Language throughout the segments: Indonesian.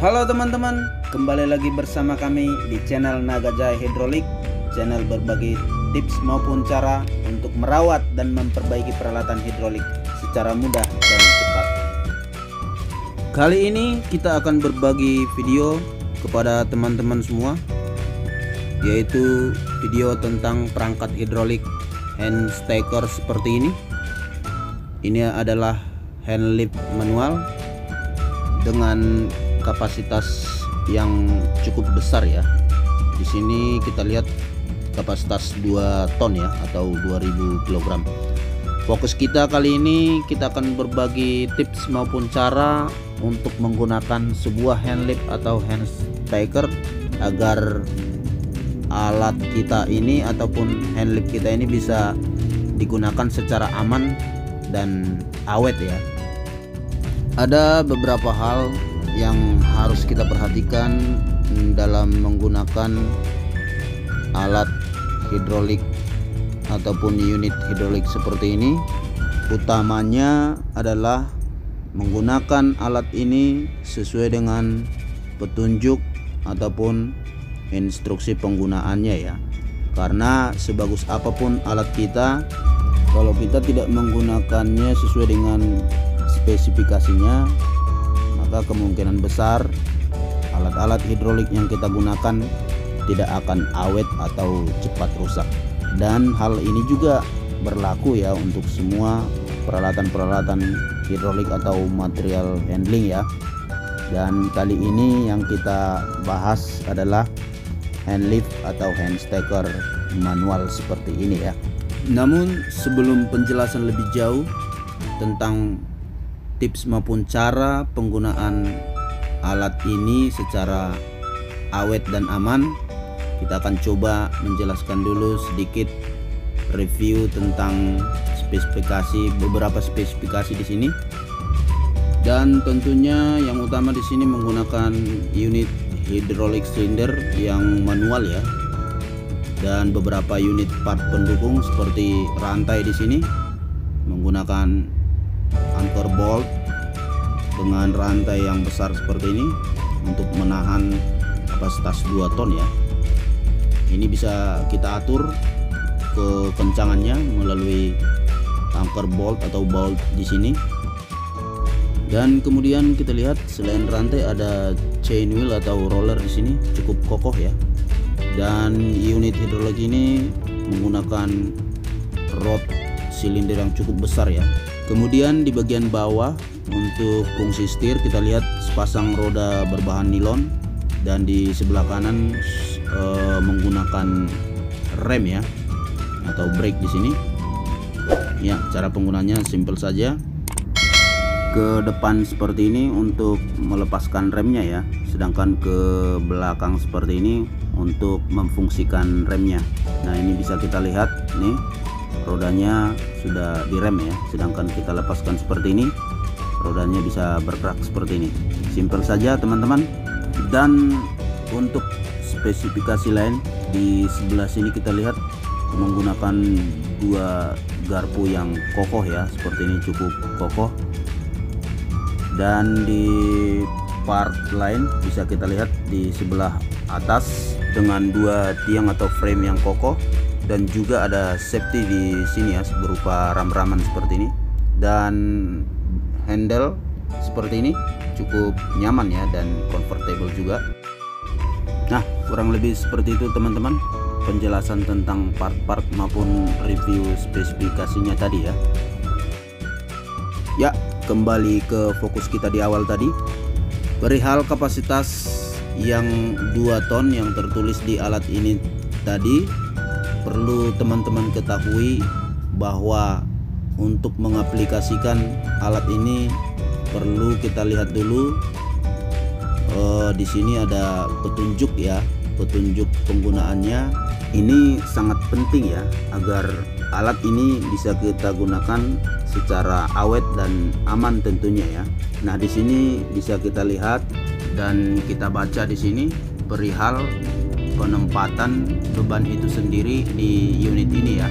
Halo teman-teman, kembali lagi bersama kami di channel Naga Jaya Hidrolik, channel berbagi tips maupun cara untuk merawat dan memperbaiki peralatan hidrolik secara mudah dan cepat. Kali ini kita akan berbagi video kepada teman-teman semua, yaitu video tentang perangkat hidrolik hand stacker seperti ini. Ini adalah hand lift manual dengan kapasitas yang cukup besar ya. Di sini kita lihat kapasitas 2 ton ya, atau 2000 kg. Fokus kita kali ini, kita akan berbagi tips maupun cara untuk menggunakan sebuah hand lift atau hand stacker agar alat kita ini ataupun hand lift kita ini bisa digunakan secara aman dan awet ya. Ada beberapa hal yang harus kita perhatikan dalam menggunakan alat hidrolik ataupun unit hidrolik seperti ini. Utamanya adalah menggunakan alat ini sesuai dengan petunjuk ataupun instruksi penggunaannya ya. Karena sebagus apapun alat kita, kalau kita tidak menggunakannya sesuai dengan spesifikasinya, maka kemungkinan besar alat-alat hidrolik yang kita gunakan tidak akan awet atau cepat rusak. Dan hal ini juga berlaku ya untuk semua peralatan-peralatan hidrolik atau material handling ya. Dan kali ini yang kita bahas adalah hand lift atau hand stacker manual seperti ini ya. Namun sebelum penjelasan lebih jauh tentang tips maupun cara penggunaan alat ini secara awet dan aman, kita akan coba menjelaskan dulu sedikit review tentang beberapa spesifikasi di sini. Dan tentunya yang utama di sini menggunakan unit hydraulic cylinder yang manual ya, dan beberapa unit part pendukung seperti rantai di sini menggunakan anchor bolt dengan rantai yang besar seperti ini untuk menahan kapasitas 2 ton ya. Ini bisa kita atur kekencangannya melalui anchor bolt atau bolt di sini. Dan kemudian kita lihat selain rantai ada chain wheel atau roller di sini, cukup kokoh ya. Dan unit hidrolik ini menggunakan rod silinder yang cukup besar ya. Kemudian di bagian bawah untuk fungsi setir kita lihat sepasang roda berbahan nilon, dan di sebelah kanan menggunakan rem ya atau brake di sini. Ya, cara penggunanya simple saja. Ke depan seperti ini untuk melepaskan remnya ya, sedangkan ke belakang seperti ini untuk memfungsikan remnya. Nah, ini bisa kita lihat nih, rodanya sudah direm ya, sedangkan kita lepaskan seperti ini, rodanya bisa bergerak seperti ini. Simple saja teman-teman. Dan untuk spesifikasi lain di sebelah sini kita lihat menggunakan 2 garpu yang kokoh ya, seperti ini, cukup kokoh. Dan di part lain bisa kita lihat di sebelah atas dengan 2 tiang atau frame yang kokoh, dan juga ada safety di sini ya berupa ram-raman seperti ini, dan handle seperti ini cukup nyaman ya dan comfortable juga. Nah, kurang lebih seperti itu teman-teman penjelasan tentang part-part maupun review spesifikasinya tadi ya. Ya, kembali ke fokus kita di awal tadi, perihal kapasitas yang 2 ton yang tertulis di alat ini tadi. Perlu teman-teman ketahui bahwa untuk mengaplikasikan alat ini perlu kita lihat dulu di sini ada petunjuk ya, petunjuk penggunaannya. Ini sangat penting ya agar alat ini bisa kita gunakan secara awet dan aman tentunya ya. Nah, di sini bisa kita lihat dan kita baca di sini perihal penempatan beban itu sendiri di unit ini ya.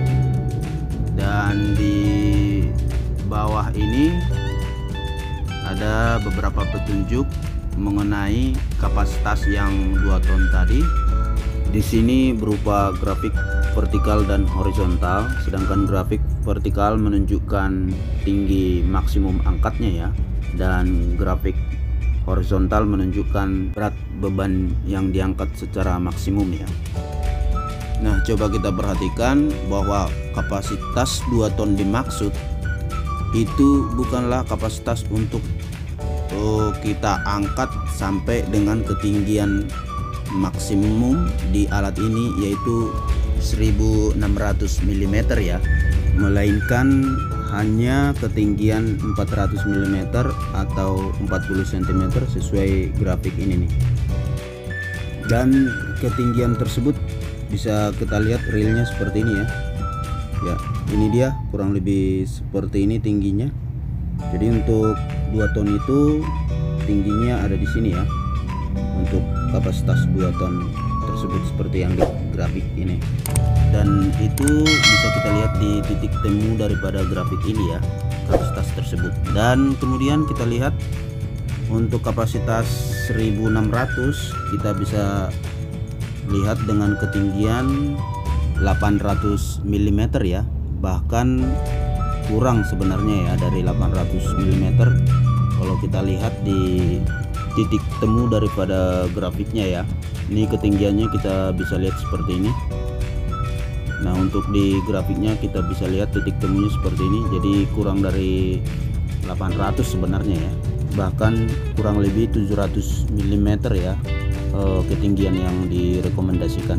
Dan di bawah ini ada beberapa petunjuk mengenai kapasitas yang 2 ton tadi. Di sini berupa grafik vertikal dan horizontal, sedangkan grafik vertikal menunjukkan tinggi maksimum angkatnya ya, dan grafik horizontal menunjukkan berat beban yang diangkat secara maksimum ya. Nah, coba kita perhatikan bahwa kapasitas 2 ton dimaksud itu bukanlah kapasitas untuk kita angkat sampai dengan ketinggian maksimum di alat ini, yaitu 1600 mm ya, melainkan hanya ketinggian 400 mm atau 40 cm sesuai grafik ini nih. Dan ketinggian tersebut bisa kita lihat realnya seperti ini ya. Ya, ini dia kurang lebih seperti ini tingginya. Jadi untuk 2 ton itu tingginya ada di sini ya. Untuk kapasitas 2 ton tersebut seperti yang di grafik ini. Dan itu bisa kita lihat di titik temu daripada grafik ini ya, kapasitas tersebut. Dan kemudian kita lihat untuk kapasitas 1600 kita bisa lihat dengan ketinggian 800 mm ya, bahkan kurang sebenarnya ya dari 800 mm kalau kita lihat di titik temu daripada grafiknya ya. Ini ketinggiannya kita bisa lihat seperti ini. Nah, untuk di grafiknya kita bisa lihat titik temunya seperti ini, jadi kurang dari 800 sebenarnya ya, bahkan kurang lebih 700 mm ya ketinggian yang direkomendasikan.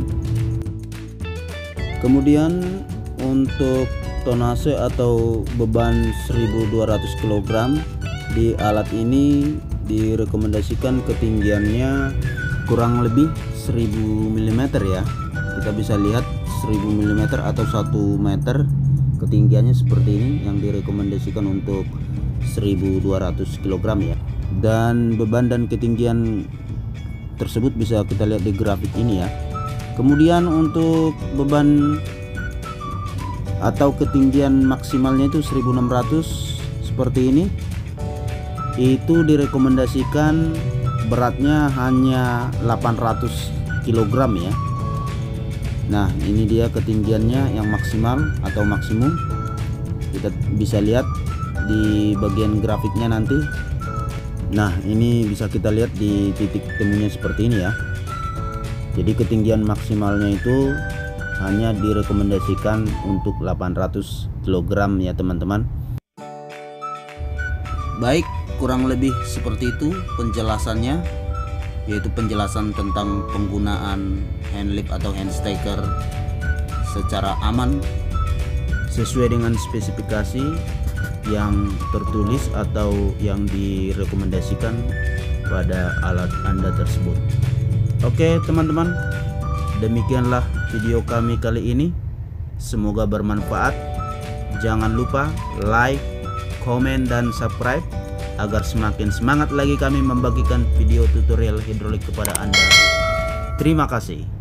Kemudian untuk tonase atau beban 1200 kg di alat ini direkomendasikan ketinggiannya kurang lebih 1000 mm ya. Kita bisa lihat 1000 mm atau 1 meter ketinggiannya seperti ini yang direkomendasikan untuk 1200 kg ya. Dan beban dan ketinggian tersebut bisa kita lihat di grafik ini ya. Kemudian untuk beban atau ketinggian maksimalnya itu 1600 seperti ini. Itu direkomendasikan beratnya hanya 800 kg ya. Nah, ini dia ketinggiannya yang maksimal atau maksimum. Kita bisa lihat di bagian grafiknya nanti. Nah, ini bisa kita lihat di titik temunya seperti ini ya. Jadi ketinggian maksimalnya itu hanya direkomendasikan untuk 800 kg ya teman-teman. Baik, kurang lebih seperti itu penjelasannya, yaitu penjelasan tentang penggunaan hand lift atau hand stacker secara aman sesuai dengan spesifikasi yang tertulis atau yang direkomendasikan pada alat Anda tersebut. Oke teman-teman, demikianlah video kami kali ini. Semoga bermanfaat. Jangan lupa like, komen, dan subscribe agar semakin semangat lagi kami membagikan video tutorial hidrolik kepada Anda. Terima kasih.